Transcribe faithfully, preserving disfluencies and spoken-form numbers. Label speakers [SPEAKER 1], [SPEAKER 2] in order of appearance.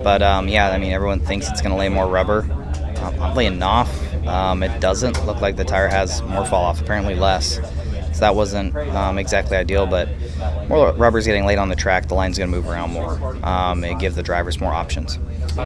[SPEAKER 1] But um, yeah, I mean, everyone thinks it's going to lay more rubber. Um, oddly enough, um, it doesn't look like the tire has more fall off, apparently less. So that wasn't um, exactly ideal, but more rubber's getting laid on the track, the line's going to move around more um, and give the drivers more options.